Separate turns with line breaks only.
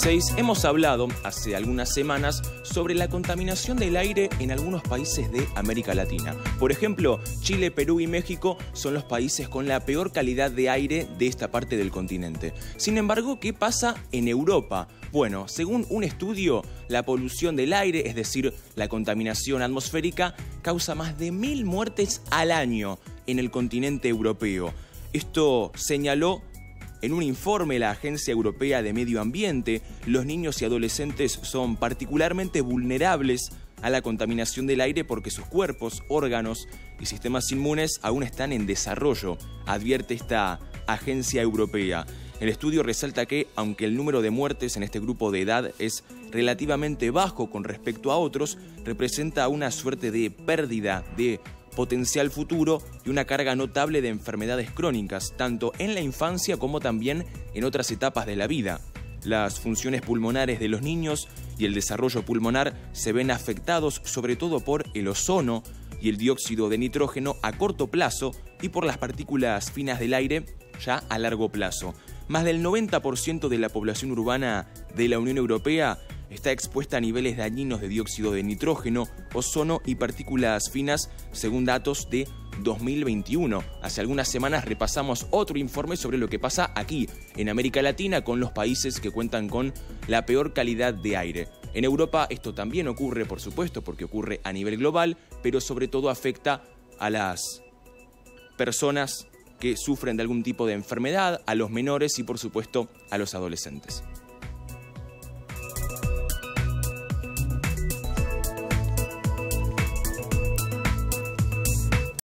16 hemos hablado hace algunas semanas sobre la contaminación del aire en algunos países de América Latina. Por ejemplo, Chile, Perú y México son los países con la peor calidad de aire de esta parte del continente. Sin embargo, ¿qué pasa en Europa? Bueno, según un estudio, la polución del aire, es decir, la contaminación atmosférica, causa más de 1000 muertes al año en el continente europeo. Esto señaló en un informe la Agencia Europea de Medio Ambiente. Los niños y adolescentes son particularmente vulnerables a la contaminación del aire porque sus cuerpos, órganos y sistemas inmunes aún están en desarrollo, advierte esta agencia europea. El estudio resalta que, aunque el número de muertes en este grupo de edad es relativamente bajo con respecto a otros, representa una suerte de pérdida de potencial futuro y una carga notable de enfermedades crónicas, tanto en la infancia como también en otras etapas de la vida. Las funciones pulmonares de los niños y el desarrollo pulmonar se ven afectados sobre todo por el ozono y el dióxido de nitrógeno a corto plazo y por las partículas finas del aire ya a largo plazo. Más del 90% de la población urbana de la Unión Europea está expuesta a niveles dañinos de dióxido de nitrógeno, ozono y partículas finas, según datos de 2021. Hace algunas semanas repasamos otro informe sobre lo que pasa aquí, en América Latina, con los países que cuentan con la peor calidad de aire. En Europa esto también ocurre, por supuesto, porque ocurre a nivel global, pero sobre todo afecta a las personas que sufren de algún tipo de enfermedad, a los menores y, por supuesto, a los adolescentes.